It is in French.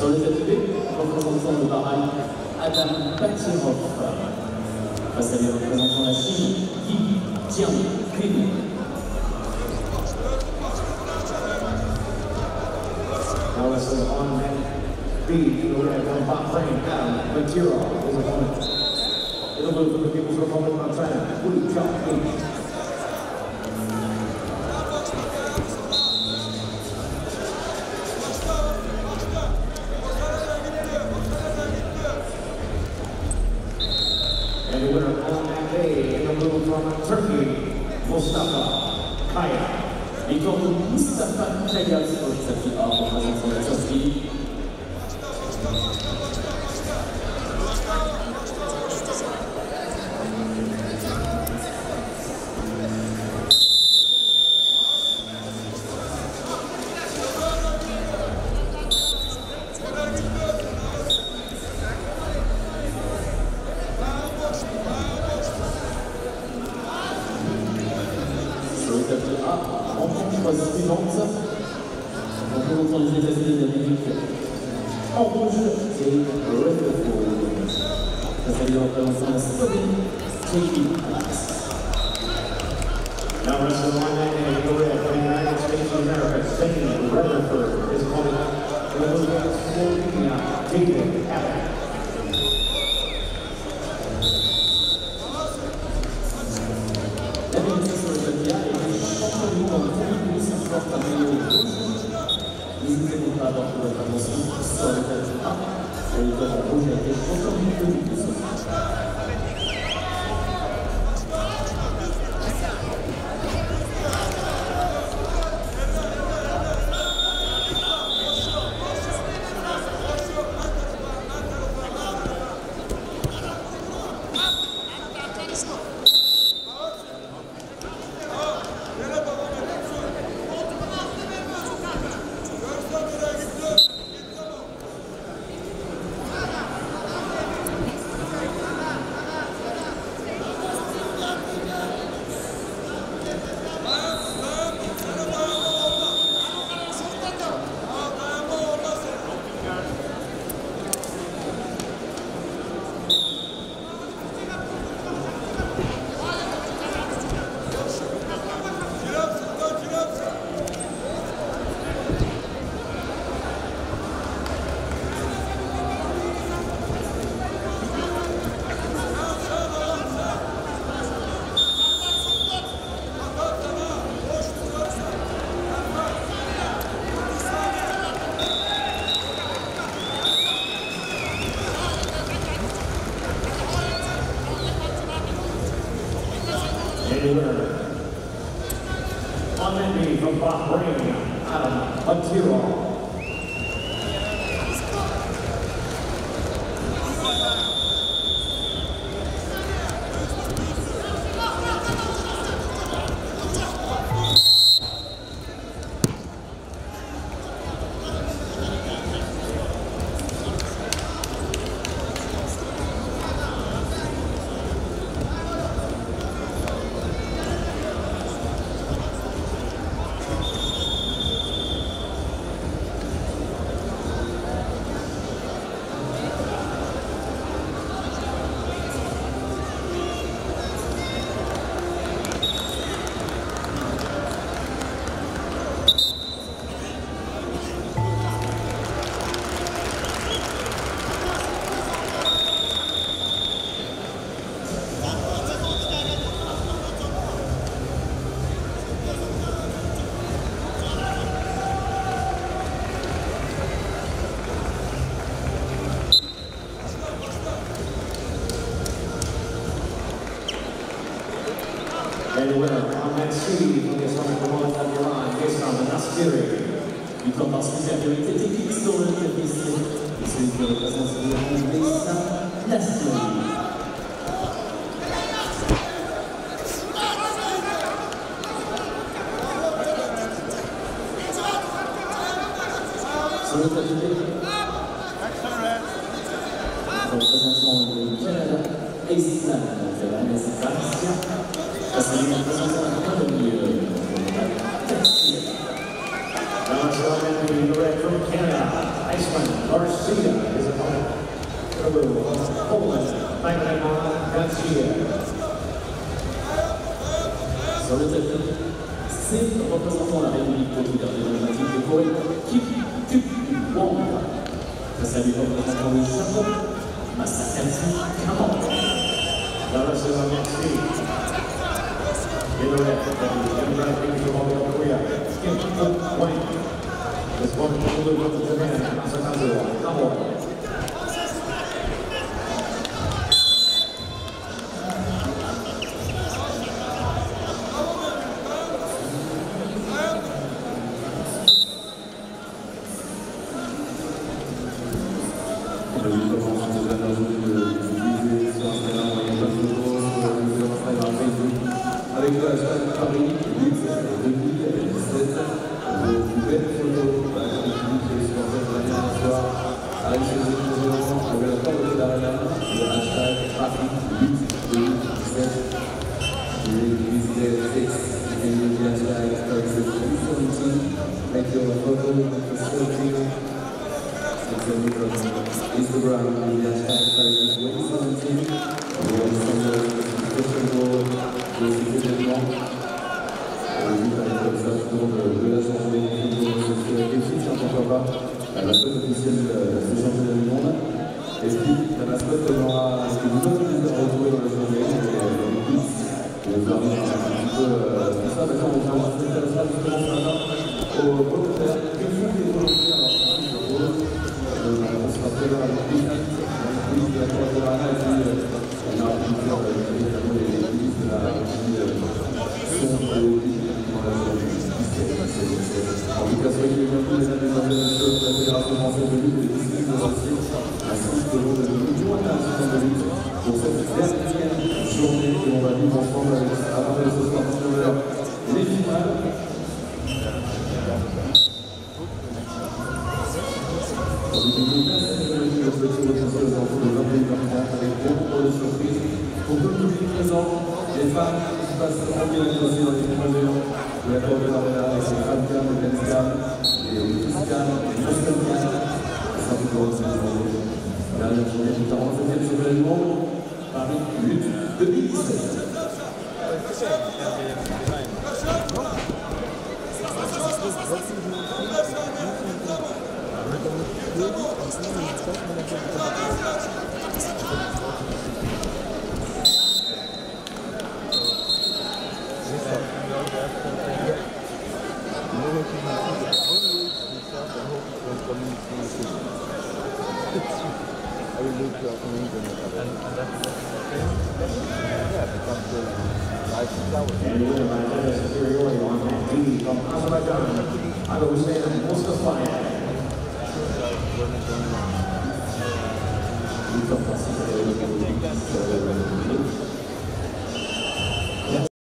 Sur le tapis, représentant le barrage, Adam Batirov. Face à les représentants de la Chine, Yi Jianping. Now it's an on-hand beat in the red from Bahrain, Adam Batirov is opponent. In the blue from the People's Republic of China, Wu Jianping. And the winner on that day in the blue from Turkey, Mustafa Kaya. Et quand Mustafa Kaya sur le tapis A représentant la Turquie. Sur le tapis A, en phase suivante, représentant les États-Unis d'Amérique. En rouge, c'est Rutherford. Ça fait représentant la Slovénie, Katie Alex. Now wrestling on that day in the red from the United States of America, Stacey Rutherford is opponent. In the blue from Slovenia, David Allen. N'hésitez donc pas à avoir votre attention sur le tapis A, et le corps en rouge a été encore mieux connu de ce match. On that knee from Bahrain, Adam Batirov. And the winner on that seed from the Islamic Republic of Iran, Islam Naspiri. Il combat supériorité technique sur le tapis C. Et celui qui représente l'Iran, Islam Naspiri. Sur le tapis B, représentant du Canada, Islam de la Garcia. Face à lui, représentant la Colombie, Now it's on that knee, the red from Canada, Iceland Garcia is opponent. Poland, Magnana Garcia. Sur le tapis, c'est représentant la République populaire démocratique de Corée, Kim Wong. Face à lui représentant le Japon, Masakazu Kamada. La wrestler next week. In the red, Democratic Republic of Korea, Kim Wong. This one will live with Japan, Masakazu Kamada. Avec le hashtag Paris 2017, une belle photo publique et supporters de la dernière soir à l'Échelon de l'événement avec la porte de l'Arena, le hashtag Paris 2017. You visit the hashtag Paris 2017, make your photo with the selfie. It's a new Instagram, the hashtag Paris 2017. We have some special goal. De ces événements, comme ça, tout le monde de la journée, et puis, pourquoi pas, la mascotte officielle de ce championnat du monde. Et puis, la mascotte aura ce que vous avez plaisir à retrouver dans la journée, les quiz, et vous arrivez un petit peu tout ça. Maintenant, on va s'intéresser justement ce matin aux volontaires. Que font les volontaires on sera très bien avec les quiz de la Cour de l'Arena, et puis, on a plusieurs évidemment les quiz de la en tout cas, soyez les bienvenus, mesdames et messieurs, de la Fédération française de lutte et des disciplines olympiques, ainsi que de l'Union internationale de lutte pour cette dernière journée que l'on va vivre ensemble avec à partir de ce soir tout à l'heure les finales. Dans une nouvelle cérémonie de clôture officielle aux alentours de 21h30 avec bon nombre de surprises pour tout le public présent, les femmes qui se passent en direct aussi dans les mesures de la Cour de l'Arena avec les Grand Cam, les Dance Cam, les Kiss Cam, les Muscle Cam, ça vous doit aussi les journées. Dernière journée du 47e championnat du monde, Paris lutte 2017. And the winner by gender superiority on that D from Azerbaijan, Agostina Mustafayev. Nous sommes partis